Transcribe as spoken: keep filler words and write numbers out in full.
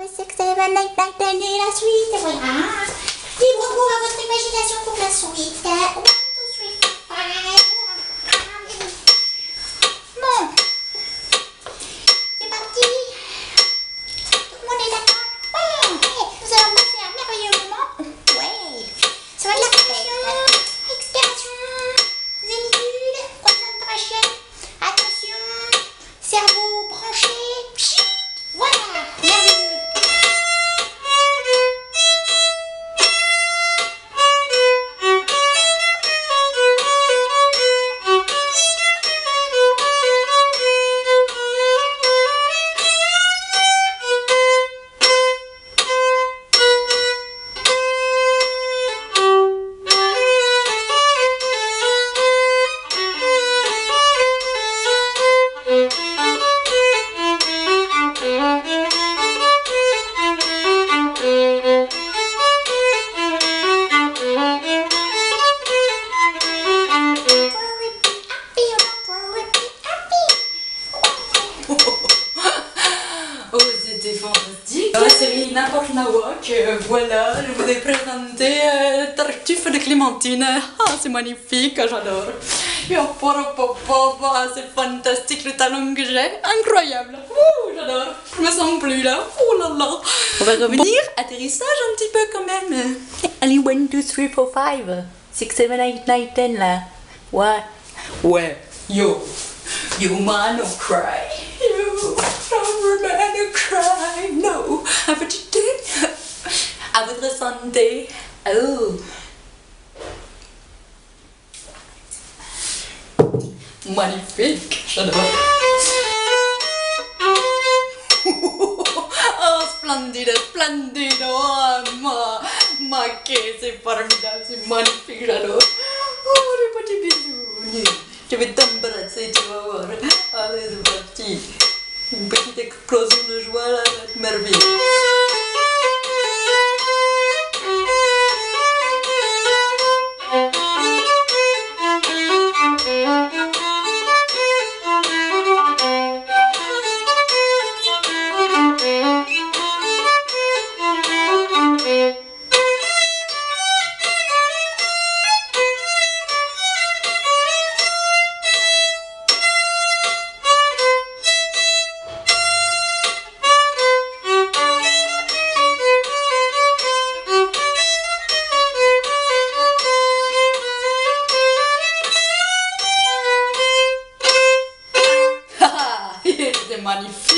six, seven, eight, nine, ten et la suite, voilà. Libre cours à votre imagination pour la suite. one, two, three, four, five. Bon. C'est parti. Tout le monde est d'accord? Ouais. Nous allons passer un merveilleux moment. Ouais. Ça va de la réflexion, expiration, zénitude, concentration, attention, cerveau branché. Pchit. Voilà. Merveilleux. Oh, c'était fantastique. La série N'importe Nawak, euh, voilà, je vous ai présenté euh, Tartuffe de Clémentine. Ah, c'est magnifique, j'adore. Et oh, papa, papa, c'est fantastique le talent que j'ai, incroyable. Ouh, j'adore. Je me sens plus là. Oh là là. On va revenir. Bon. Atterrissage un petit peu quand même. Allez, one, two, three, four, five, six, seven, eight, nine, ten là. Ouais. Ouais. Yo. You man, don't cry. You don't man, don't cry. No. Un petit thé. À votre santé. Oh. Magnifique. J'adore. Oh, splendide, splendide. Oh, ma, ma quai, c'est formidable, c'est magnifique, j'adore. Oh, les petits bisous. Je vais t'embrasser, tu vas voir. Allez, c'est parti. Une petite explosion de joie, là, ça va être merveilleux. Magnifique.